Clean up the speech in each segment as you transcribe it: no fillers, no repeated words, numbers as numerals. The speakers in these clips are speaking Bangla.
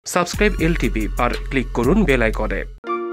সাবস্ক্রাইব এলটিভি আর ক্লিক করুন বেল আইকনে।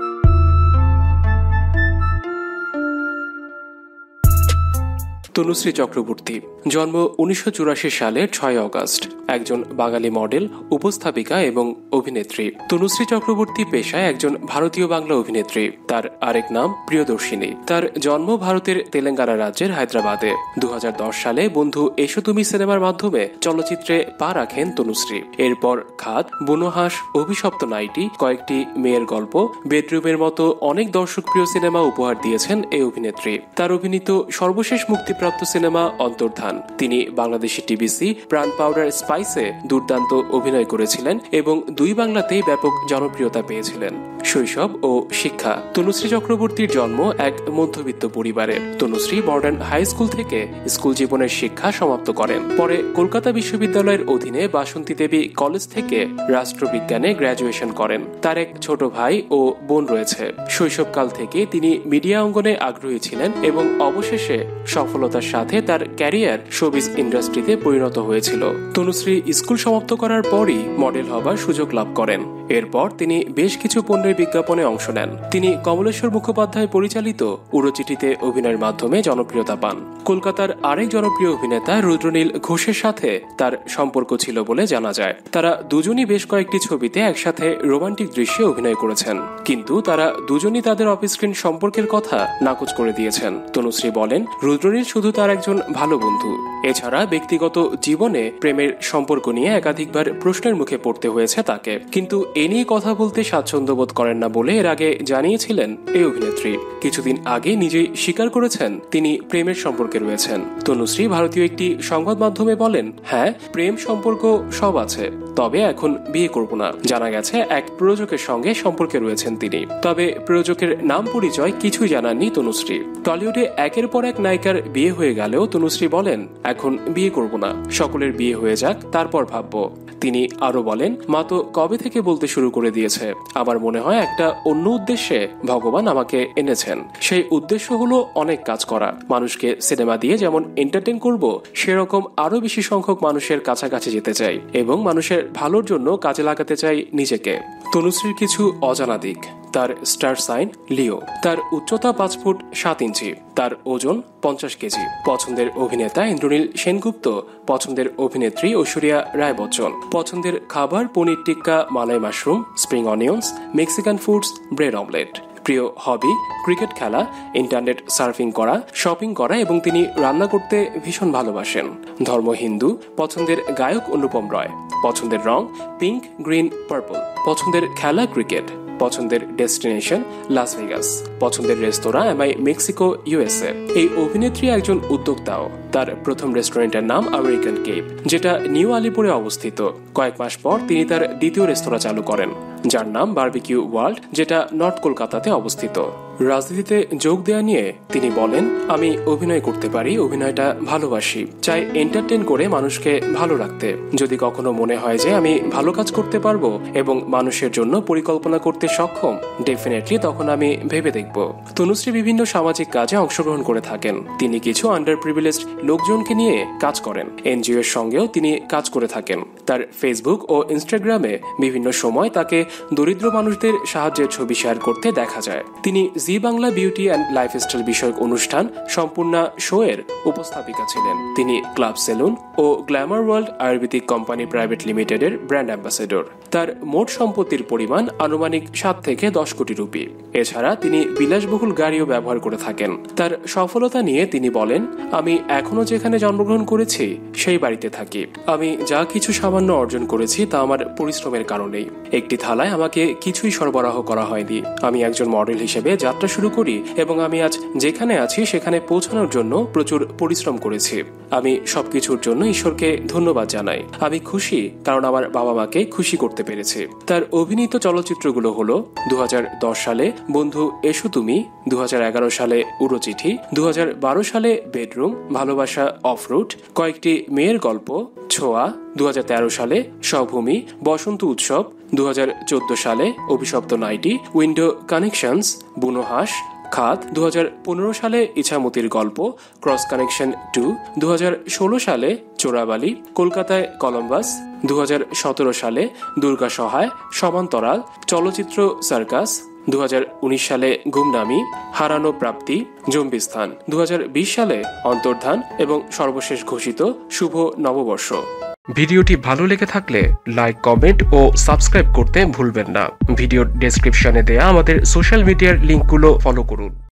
তনুশ্রী চক্রবর্তী জন্ম 1984 সালের 6 অগস্ট, একজন বাঙালি মডেল, উপস্থাপিকা এবং অভিনেত্রী। তনুশ্রী চক্রবর্তী পেশায় একজন ভারতীয় বাংলা অভিনেত্রী। তার আরেক নাম প্রিয়দর্শিনী। তার জন্ম ভারতের তেলেঙ্গানা রাজ্যের হায়দ্রাবাদে। 2010 সালে বন্ধু এসো তুমি সিনেমার মাধ্যমে চলচ্চিত্রে পা রাখেন তনুশ্রী। এরপর খাদ, বুনোহাস, অভিশপ্ত নাইটি, কয়েকটি মেয়ের গল্প, বেডরুমের মতো অনেক দর্শকপ্রিয় সিনেমা উপহার দিয়েছেন এই অভিনেত্রী। তার অভিনীত সর্বশেষ মুক্তিপ্রাপ্ত সিনেমা অন্তর্ধান। তিনি বাংলাদেশি টিভিসি প্রাণ পাউডার স্পাইসে দুর্দান্ত অভিনয় করেছিলেন এবং দুই বাংলাতেই ব্যাপক জনপ্রিয়তা পেয়েছিলেন। শৈশব ও শিক্ষা। তনুশ্রী চক্রবর্তীর জন্ম এক মধ্যবিত্ত পরিবারে। তনুশ্রী মডার্ন হাই স্কুল থেকে স্কুল জীবনের শিক্ষা সমাপ্ত করেন। পরে কলকাতা বিশ্ববিদ্যালয়ের অধীনে বাসন্তী দেবী কলেজ থেকে রাষ্ট্রবিজ্ঞানে গ্র্যাজুয়েশন করেন। তার এক ছোট ভাই ও বোন রয়েছে। শৈশবকাল থেকে তিনি মিডিয়া অঙ্গনে আগ্রহী ছিলেন এবং অবশেষে সফলতার সাথে তার ক্যারিয়ার শোবিজ ইন্ডাস্ট্রিতে পরিণত হয়েছিল। তনুশ্রী স্কুল সমাপ্ত করার পরই মডেল হবার সুযোগ লাভ করেন। এরপর তিনি বেশ কিছু পণ্যের বিজ্ঞাপনে অংশ নেন। তিনি কমলেশ্বর মুখোপাধ্যায় পরিচালিত উড়োচিঠিতে অভিনয়ের মাধ্যমে জনপ্রিয়তা পান। কলকাতার আরেক জনপ্রিয় অভিনেতা রুদ্রনীল ঘোষের সাথে তার সম্পর্ক ছিল বলে জানা যায়। তারা দুজনই বেশ কয়েকটি ছবিতে একসাথে রোমান্টিক দৃশ্যে অভিনয় করেছেন, কিন্তু তারা দুজনই তাদের অফস্ক্রিন সম্পর্কের কথা নাকচ করে দিয়েছেন। তনুশ্রী বলেন, রুদ্রনীল শুধু তার একজন ভালো বন্ধু। এছাড়া ব্যক্তিগত জীবনে প্রেমের সম্পর্ক নিয়ে একাধিকবার প্রশ্নের মুখে পড়তে হয়েছে তাকে, কিন্তু এ নিয়ে কথা বলতে স্বাচ্ছন্দ্য বোধ করেন না বলে এর আগে জানিয়েছিলেন এই অভিনেত্রী। কিছুদিন আগে নিজেই স্বীকার করেছেন তিনি প্রেমের সম্পর্কে রয়েছেন। তনুশ্রী ভারতীয় একটি সংবাদ মাধ্যমে বলেন, হ্যাঁ, প্রেম সম্পর্ক সব আছে, তবে এখন বিয়ে করব না। জানা গেছে এক প্রযোজকের সঙ্গে সম্পর্কে রয়েছেন তিনি, তবে প্রযোজকের নাম পরিচয় কিছুই জানাননি তনুশ্রী। টলিউডে একের পর এক নায়িকার বিয়ে হয়ে গেলেও তনুশ্রী বলেন, এখন বিয়ে করব না, সকলের বিয়ে হয়ে যাক, তারপর ভাববো। তিনি আরো বলেন, মা তো কবে থেকে বলতে শুরু করে দিয়েছে। আমার মনে হয় একটা অন্য উদ্দেশ্যে ভগবান আমাকে এনেছেন। সেই উদ্দেশ্য হলো অনেক কাজ করা। মানুষকে সিনেমা দিয়ে যেমন এন্টারটেন করব, সেরকম আরো বেশি সংখ্যক মানুষের কাছাকাছি যেতে চাই এবং মানুষের ভালোর জন্য কাজে লাগাতে চাই নিজেকে। তনুশ্রীর কিছু অজানা দিক। তার স্টার সাইন লিও। তার উচ্চতা 5 ফুট 7 ইঞ্চি। তার ওজন 50 কেজি। পছন্দের অভিনেতা ইন্দ্রনীল সেনগুপ্ত। পছন্দের অভিনেত্রী ঐশ্বরিয়া রায় বচ্চন। পছন্দের খাবার paneer tikka, malai mushroom, spring onions, Mexican foods, bread omelette. প্রিয় হবি ক্রিকেট খেলা, ইন্টারনেট সার্ফিং করা, শপিং করা এবং তিনি রান্না করতে ভীষণ ভালোবাসেন। ধর্ম হিন্দু। পছন্দের গায়ক অনুপম রয়। পছন্দের রং পিঙ্ক, গ্রিন, পার্পল। পছন্দের খেলা ক্রিকেট। পছন্দের ডেস্টিনেশন লাস ভেগাস। পছন্দের রেস্তোরাঁ এমআই মেক্সিকো, ইউএসএ। এই অভিনেত্রী একজন উদ্যোক্তাও। তার প্রথম রেস্টুরেন্টের নাম আমেরিকান কেপ, যেটা নিউ আলিপুরে অবস্থিত। কয়েক মাস পর তিনি তার দ্বিতীয় রেস্তোরাঁ চালু করেন, যার নাম বারবিকিউ ওয়ার্ল্ড, যেটা নর্থ কলকাতাতে অবস্থিত। রাজনীতিতে যোগ দেয়া নিয়ে তিনি বলেন, আমি অভিনয় করতে পারি, অভিনয়টা ভালোবাসি, চাই এন্টারটেন করে মানুষকে ভালো রাখতে। যদি কখনো মনে হয় যে আমি ভালো কাজ করতে পারবো এবং মানুষের জন্য পরিকল্পনা করতে সক্ষম, ডেফিনেটলি তখন আমি ভেবে দেখব। তনুশ্রী বিভিন্ন সামাজিক কাজে অংশগ্রহণ করে থাকেন। তিনি কিছু আন্ডার প্রিভিলেজড লোকজনকে নিয়ে কাজ করেন। এনজিও এর সঙ্গেও তিনি কাজ করে থাকেন। তার ফেসবুক ও ইনস্টাগ্রামে বিভিন্ন সময় তাকে দরিদ্র মানুষদের সাহায্যের ছবি শেয়ার করতে দেখা যায়। তিনি Zee Bangla beauty and lifestyle বিষয়ক অনুষ্ঠান সম্পূর্ণা শো এর উপস্থাপিকা ছিলেন। তিনি ক্লাব সেলুন ও glamour world Ayurvedic company private লিমিটেডের ব্র্যান্ড অ্যাম্বাসেডর। তার মোট সম্পত্তির পরিমাণ আনুমানিক 7 থেকে 10 কোটি রুপি। এছাড়া তিনি বিলাসবহুল গাড়িও ব্যবহার করে থাকেন। তার সফলতা নিয়ে তিনি বলেন, আমি এখনো যেখানে জন্মগ্রহণ করেছি সেই বাড়িতে থাকি। আমি যা কিছু সামান্য অর্জন করেছি তা আমার পরিশ্রমের কারণেই। একটি থালায় আমাকে কিছুই সরবরাহ করা হয়নি। আমি একজন মডেল হিসেবে যাত্রা শুরু করি এবং আমি আজ যেখানে আছি সেখানে পৌঁছানোর জন্য প্রচুর পরিশ্রম করেছি। আমি সবকিছুর জন্য ঈশ্বরকে ধন্যবাদ জানাই। আমি খুশি কারণ আমার বাবা মাকে খুশি করতে পেরেছি। তার অভিনীত চলচ্চিত্রগুলো হলো 2010 সালে বন্ধু এসো তুমি, 2011 সালে উড়োচিঠি, 2012 সালে বেডরুম, ভালোবাসা অফরুট, কয়েকটি মেয়ের গল্প, ছোঁয়া, 2013 সালে স্বভূমি, বসন্ত উৎসব, 2014 সালে অভিশপ্ত নাইটি, উইন্ডো কানেকশনস, বুনোহাস, খাত, 2015 সালে ইছামতির গল্প, ক্রস কানেকশন 2, 2016 সালে চোরাবালি, কলকাতায় কলম্বাস, 2017 সালে দুর্গা সহায়, সমান্তরাল, চলচ্চিত্র সার্কাস, 2019 সালে গুমনামি, হারানো প্রাপ্তি, জম্বিস্থান, 2020 সালে অন্তর্ধান এবং সর্বশেষ ঘোষিত শুভ নববর্ষ। ভিডিওটি ভালো লেগে থাকলে লাইক, কমেন্ট ও সাবস্ক্রাইব করতে ভুলবেন না। ভিডিওর ডেসক্রিপশনে দেয়া আমাদের সোশ্যাল মিডিয়ার লিঙ্কগুলো ফলো করুন।